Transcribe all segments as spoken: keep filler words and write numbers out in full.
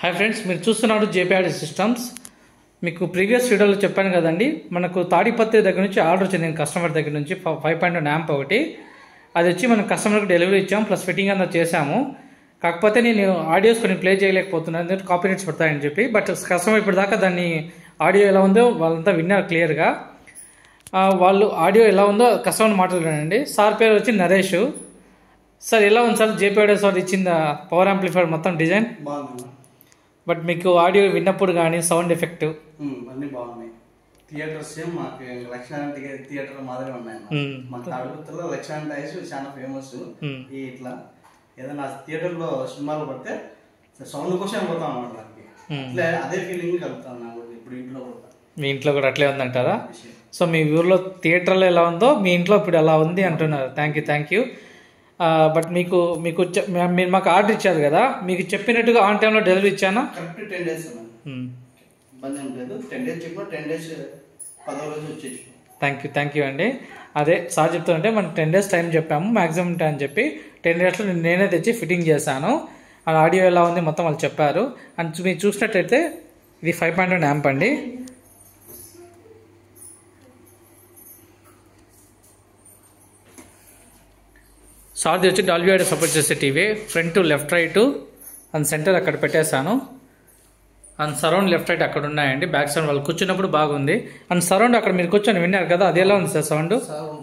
Hi friends, మీరు చూస్తున్నారు JPR systems. మీకు ప్రీవియస్ వీడియోలో చెప్పాను కదండి, మనకు తాడిపత్రి దగ్గర నుంచి ఆర్డర్ వచ్చింది కస్టమర్ దగ్గర నుంచి ఫైవ్ పాయింట్ వన్ యాంప్ ఒకటి. అది వచ్చి మనం కస్టమర్కి డెలివరీ ఇచ్చాం, ప్లస్ ఫిట్టింగ్ అంతా చేసాము. కాకపోతే నేను ఆడియోస్ కొన్ని ప్లే చేయలేకపోతున్నాను, ఎందుకంటే కాపీరైట్స్ పడతాయని చెప్పి. బట్ కస్టమర్ ఇప్పుడు దాకా దాన్ని ఆడియో ఎలా ఉందో వాళ్ళంతా విన్నారు క్లియర్గా. వాళ్ళు ఆడియో ఎలా ఉందో కస్టమర్ మాట్లాడానండి. సార్ పేరు వచ్చి నరేష్. సార్ ఎలా ఉంది సార్ జేపీఆర్ సార్ ఇచ్చిన పవర్ యాంప్లిఫైర్ మొత్తం డిజైన్? బాగుంది. బట్ మీకు ఆడియో విన్నప్పుడు కానీ సౌండ్ ఎఫెక్ట్ అన్నీ బాగున్నాయి. థియేటర్స్ మాకు లక్షాంటి థియేటర్ మాదిరి ఉన్నాయి. మాకు తాడిపత్రిలో లక్షాంటి ఐస్ చాలా ఫేమస్. ఈ ఇట్లా ఏదైనా థియేటర్ లో సినిమాలు పడితే సౌండ్ కోసం పోతాం అన్నమాట. ఇట్లా అదే ఫీలింగ్ కలుగుతాం నాకు ఇప్పుడు ఇంట్లో కూడా. మీ ఇంట్లో కూడా అట్లే ఉందంటారా? సో మీ ఊర్లో థియేటర్లో ఎలా ఉందో మీ ఇంట్లో ఇప్పుడు ఎలా ఉంది అంటున్నారు. Thank you thank you but మీకు మీకు మీరు మాకు ఆర్డర్ ఇచ్చారు కదా, మీకు చెప్పినట్టుగా ఆన్ టైంలో డెలివరీ ఇచ్చానా? కరెక్ట్ టెన్ డేస్ ఇబ్బంది ఏం లేదు. టెన్ డేస్ చెప్పిన టెన్ డేస్ పదో రోజు వచ్చేసి. థ్యాంక్ యూ థ్యాంక్ యూ అండి. అదే సార్ చెప్తుంటే మనం టెన్ డేస్ టైం చెప్పాము మ్యాక్సిమం టైం అని చెప్పి, టెన్ డేస్లో నేనే తెచ్చి ఫిట్టింగ్ చేశాను. ఆ ఆడియో ఎలా ఉంది మొత్తం వాళ్ళు చెప్పారు. అండ్ మీరు చూసినట్టయితే ఇది ఫైవ్ పాయింట్ వన్ యాంప్ అండి. సార్ది వచ్చి డాల్బీ ఆడియో సపోర్ట్ చేసే TV. Front left right and center అక్కడ పెట్టేశాను. అండ్ సరౌండ్ లెఫ్ట్ రైట్ అక్కడ ఉన్నాయండి. బ్యాక్ సౌండ్ వాళ్ళు కూర్చున్నప్పుడు బాగుంది. అండ్ సరౌండ్ అక్కడ మీరు కూర్చొని విన్నారు కదా, అది ఎలా ఉంది sir sound?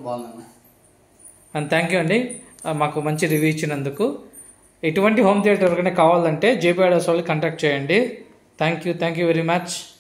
And thank you అండి మాకు మంచి రివ్యూ ఇచ్చినందుకు. ఎటువంటి హోమ్ థియేటర్ ఎవరికైనా కావాలంటే జేపీఆర్ వాళ్ళు కాంటాక్ట్ చేయండి. Thank you thank you very much.